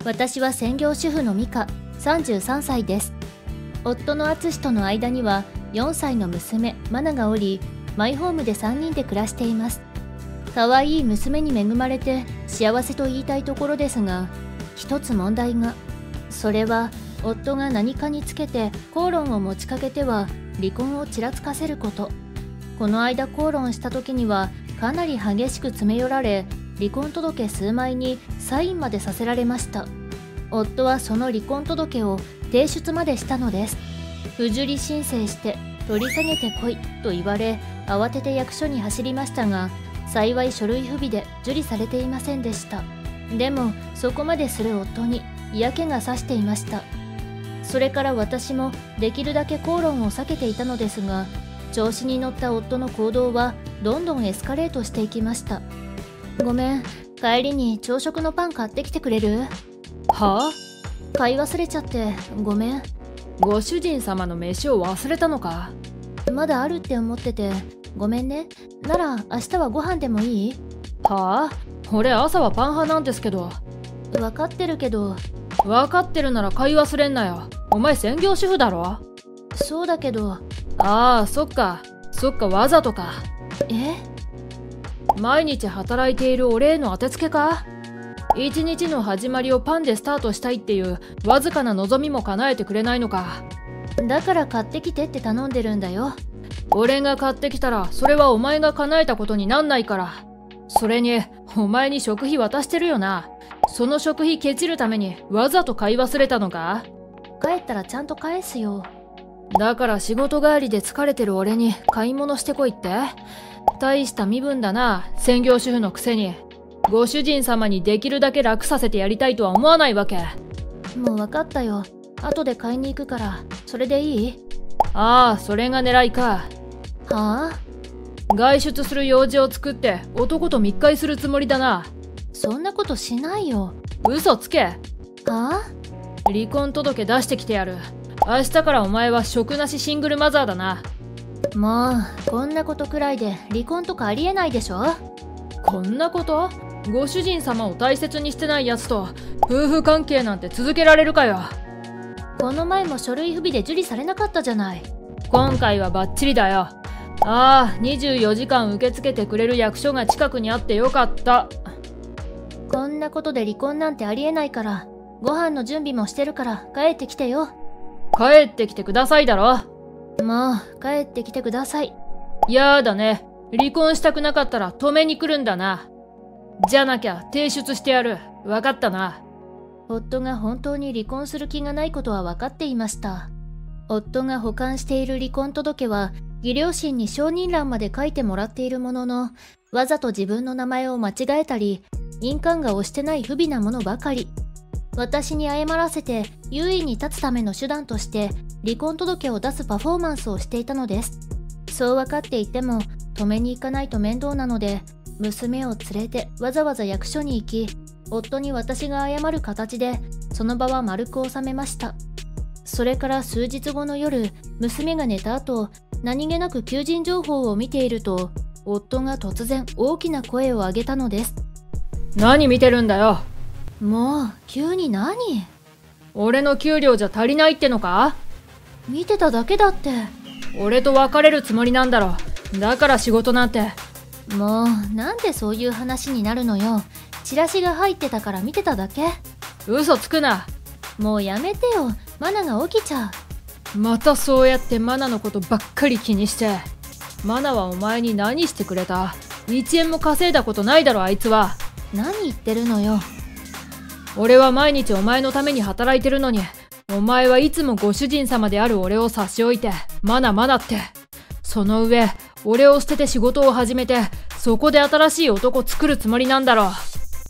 私は専業主婦の美香、33歳です。夫の敦との間には4歳の娘、マナがおり、マイホームで3人で暮らしています。可愛い娘に恵まれて幸せと言いたいところですが、一つ問題が。それは、夫が何かにつけて口論を持ちかけては離婚をちらつかせること。この間口論した時にはかなり激しく詰め寄られ、離婚届数枚にサインまでさせられました。夫はその離婚届を提出までしたのです。不受理申請して取り下げてこいと言われ、慌てて役所に走りましたが、幸い書類不備で受理されていませんでした。でもそこまでする夫に嫌気がさしていました。それから私もできるだけ口論を避けていたのですが、調子に乗った夫の行動はどんどんエスカレートしていきました。ごめん、帰りに朝食のパン買ってきてくれる？ はあ？買い忘れちゃってごめん。 ご主人様の飯を忘れたのか？ まだあるって思っててごめんね。なら明日はご飯でもいい？ はあ？俺朝はパン派なんですけど。 分かってるけど。 分かってるなら買い忘れんなよ。お前専業主婦だろ？ そうだけど。 ああ、そっかわざとか。 え？ 毎日働いている俺への当てつけか？一日の始まりをパンでスタートしたいっていうわずかな望みも叶えてくれないのか？ だから買ってきてって頼んでるんだよ。 俺が買ってきたらそれはお前が叶えたことになんないから。それにお前に食費渡してるよな。その食費ケチるためにわざと買い忘れたのか？ 帰ったらちゃんと返すよ。 だから仕事帰りで疲れてる俺に買い物してこいって？大した身分だな、専業主婦のくせに。ご主人様にできるだけ楽させてやりたいとは思わないわけ。 もう分かったよ。後で買いに行くから、それでいい？ ああ、それが狙いか。 はあ？ 外出する用事を作って男と密会するつもりだな。 そんなことしないよ。 嘘つけ。 はあ？ 離婚届出してきてやる。明日からお前は職なしシングルマザーだな。 もうこんなことくらいで離婚とかありえないでしょ。 こんなこと？ご主人様を大切にしてないやつと夫婦関係なんて続けられるかよ。 この前も書類不備で受理されなかったじゃない。 今回はバッチリだよ。ああ、24時間受け付けてくれる役所が近くにあってよかった。 こんなことで離婚なんてありえないから、ご飯の準備もしてるから帰ってきてよ。 帰ってきてくださいだろ。 もう帰ってきてください。 やだね。離婚したくなかったら止めに来るんだな。じゃなきゃ提出してやる。わかったな。 夫が本当に離婚する気がないことは分かっていました。夫が保管している離婚届は義両親に承認欄まで書いてもらっているものの、わざと自分の名前を間違えたり、印鑑が押してない不備なものばかり。私に謝らせて優位に立つための手段として離婚届を出すパフォーマンスをしていたのです。そう分かっていても止めに行かないと面倒なので、娘を連れてわざわざ役所に行き、夫に私が謝る形でその場は丸く収めました。それから数日後の夜、娘が寝た後、何気なく求人情報を見ていると、夫が突然大きな声を上げたのです。 何見てるんだよ。 もう急に何？ 俺の給料じゃ足りないってのか？ 見てただけだって。 俺と別れるつもりなんだろ。だから仕事なんて。 もうなんでそういう話になるのよ。チラシが入ってたから見てただけ。 嘘つくな。 もうやめてよ。マナが起きちゃう。またそうやってマナのことばっかり気にして。マナはお前に何してくれた？1円も稼いだことないだろあいつは。 何言ってるのよ。 俺は毎日お前のために働いてるのに、お前はいつもご主人様である俺を差し置いて、マナって。その上、俺を捨てて仕事を始めて、そこで新しい男作るつもりなんだろ。は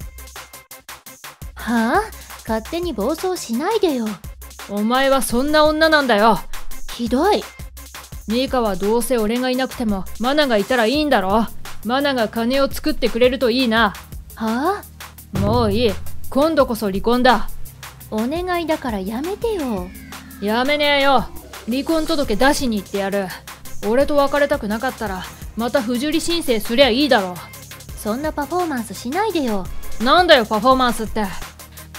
あ？勝手に暴走しないでよ。 お前はそんな女なんだよ。 ひどい。 ミカはどうせ俺がいなくてもマナがいたらいいんだろ。マナが金を作ってくれるといいな。 はあ？もういい。今度こそ離婚だ。 お願いだからやめてよ。 やめねえよ。離婚届出しに行ってやる。俺と別れたくなかったらまた不受理申請すりゃいいだろ。 そんなパフォーマンスしないでよ。 なんだよパフォーマンスって。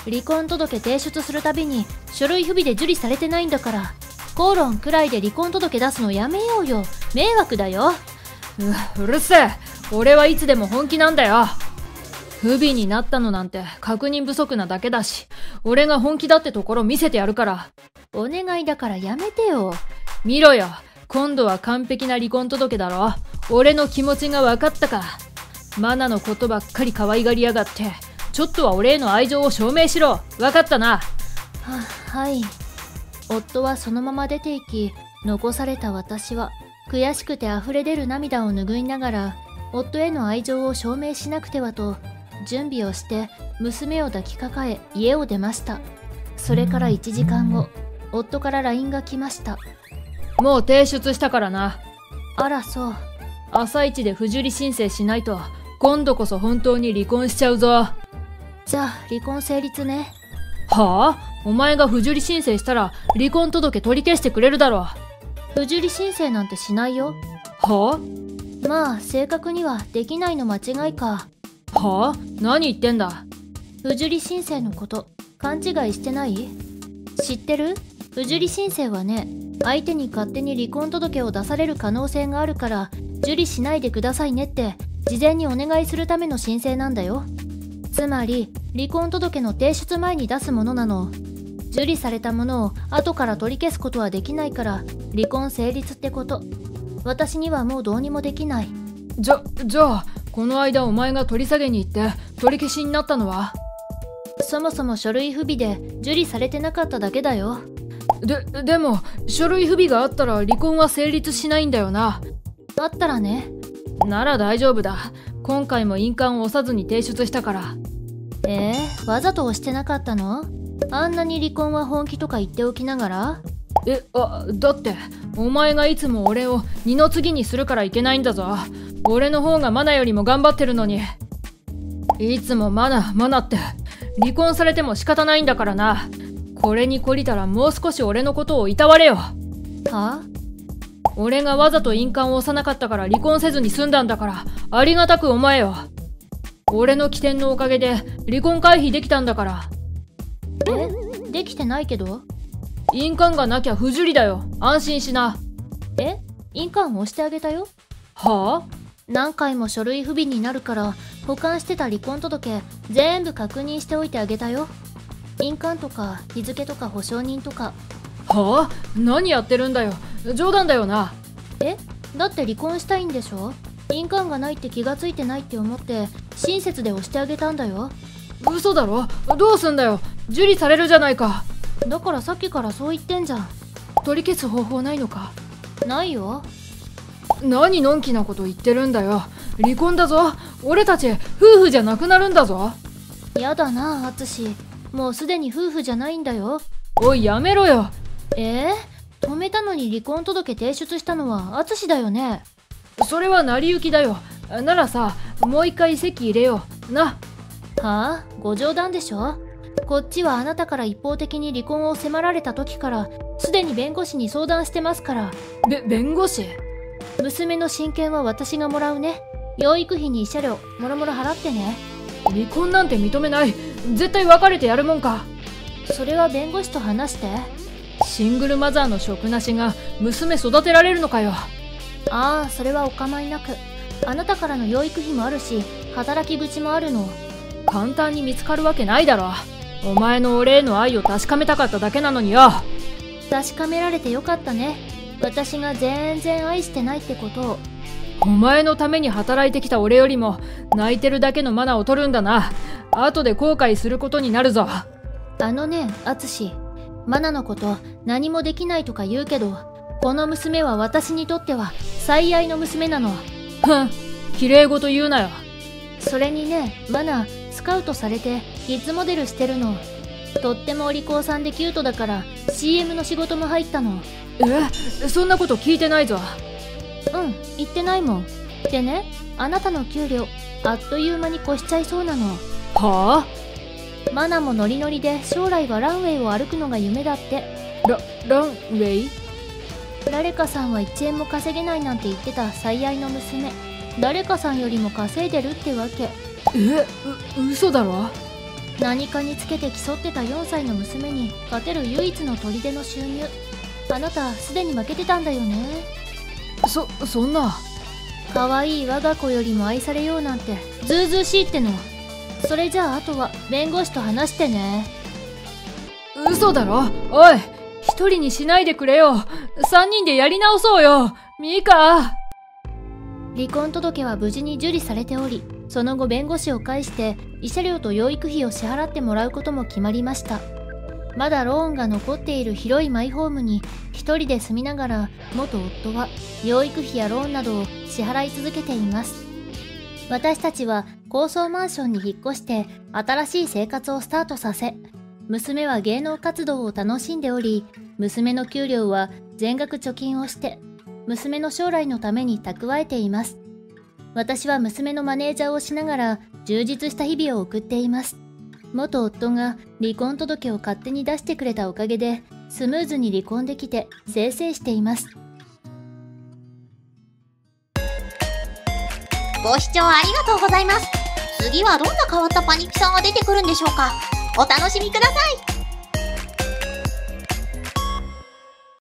離婚届提出するたびに書類不備で受理されてないんだから、口論くらいで離婚届出すのやめようよ。迷惑だよ。 うるせえ。俺はいつでも本気なんだよ。不備になったのなんて確認不足なだけだし、俺が本気だってところ見せてやるから。 お願いだからやめてよ。 見ろよ。今度は完璧な離婚届だろ。俺の気持ちが分かったか。マナのことばっかり可愛がりやがって、ちょっとは俺への愛情を証明しろ。分かったな。 はい。夫はそのまま出て行き、残された私は悔しくて溢れ出る涙を拭いながら、夫への愛情を証明しなくてはと準備をして娘を抱きかかえ家を出ました。それから1時間後、夫から LINE が来ました。 もう提出したからな。 あらそう。 朝一で不受理申請しないと今度こそ本当に離婚しちゃうぞ。 じゃあ離婚成立ね。 はあ？お前が不受理申請したら離婚届取り消してくれるだろ。 不受理申請なんてしないよ。 はあ？ まあ正確にはできないの間違いか。 はあ？何言ってんだ。 不受理申請のこと勘違いしてない？知ってる？不受理申請はね、相手に勝手に離婚届を出される可能性があるから受理しないでくださいねって事前にお願いするための申請なんだよ。つまり離婚届の提出前に出すものなの。受理されたものを後から取り消すことはできないから離婚成立ってこと。私にはもうどうにもできない。 じゃあこの間お前が取り下げに行って取り消しになったのは？ そもそも書類不備で受理されてなかっただけだよ。 でも書類不備があったら離婚は成立しないんだよな。 あったらね。 なら大丈夫だ。今回も印鑑を押さずに提出したから。 わざと押してなかったの？あんなに離婚は本気とか言っておきながら？ だってお前がいつも俺を二の次にするからいけないんだぞ。俺の方がマナよりも頑張ってるのに。いつもマナって離婚されても仕方ないんだからな。これに懲りたらもう少し俺のことをいたわれよ。 は？ 俺がわざと印鑑を押さなかったから離婚せずに済んだんだからありがたく思えよ。俺の起点のおかげで離婚回避できたんだから。 できてないけど。 印鑑がなきゃ不受理だよ。安心しな。 印鑑を押してあげたよ。 はあ？ 何回も書類不備になるから保管してた離婚届全部確認しておいてあげたよ。印鑑とか日付とか保証人とか。 はあ？何やってるんだよ。冗談だよな。 だって離婚したいんでしょ。印鑑がないって気がついてないって思って親切で押してあげたんだよ。 嘘だろ。どうすんだよ。受理されるじゃないか。 だからさっきからそう言ってんじゃん。 取り消す方法ないのか？ ないよ。 何のんきなこと言ってるんだよ。離婚だぞ。俺たち夫婦じゃなくなるんだぞ。 やだなあつし。もうすでに夫婦じゃないんだよ。 おいやめろよ。 止めたのに離婚届提出したのはあつしだよね。 それは成り行きだよ。ならさ、もう一回籍入れような。 はあ？ご冗談でしょ。こっちはあなたから一方的に離婚を迫られた時からすでに弁護士に相談してますから。 弁護士？ 娘の親権は私がもらうね。養育費に慰謝料もろもろ払ってね。 離婚なんて認めない。絶対別れてやるもんか。 それは弁護士と話して。 シングルマザーの職なしが娘育てられるのかよ。 ああ、それはお構いなく。あなたからの養育費もあるし働き口もあるの。 簡単に見つかるわけないだろ。お前の俺への愛を確かめたかっただけなのによ。 確かめられてよかったね。私が全然愛してないってことを。 お前のために働いてきた俺よりも泣いてるだけのマナを取るんだな。後で後悔することになるぞ。 あのね、アツシ。マナのこと何もできないとか言うけど、この娘は私にとっては最愛の娘なの。 綺麗事言うなよ。 それにね、マナスカウトされてキッズモデルしてるの。とってもお利口さんでキュートだから CM の仕事も入ったの。 そんなこと聞いてないぞ。 言ってないもん。でね、あなたの給料あっという間に越しちゃいそうなの。 はあ？ マナもノリノリで将来はランウェイを歩くのが夢だって。 ランウェイ？ 誰かさんは1円も稼げないなんて言ってた最愛の娘。誰かさんよりも稼いでるってわけ。 嘘だろ？ 何かにつけて競ってた4歳の娘に勝てる唯一の砦の収入。あなたすでに負けてたんだよね。 そんな。 可愛い我が子よりも愛されようなんてずうずうしいっての。それじゃああとは弁護士と話してね。 嘘だろ。おい、一人にしないでくれよ。3人でやり直そうよ。ミカ。 離婚届は無事に受理されており、その後弁護士を介して慰謝料と養育費を支払ってもらうことも決まりました。まだローンが残っている広いマイホームに一人で住みながら、元夫は養育費やローンなどを支払い続けています。私たちは高層マンションに引っ越して新しい生活をスタートさせ、娘は芸能活動を楽しんでおり、娘の給料は全額貯金をして娘の将来のために蓄えています。私は娘のマネージャーをしながら充実した日々を送っています。元夫が離婚届を勝手に出してくれたおかげでスムーズに離婚できて清々しています。 ご視聴ありがとうございます。次はどんな変わったパニキさんが出てくるんでしょうか。お楽しみください。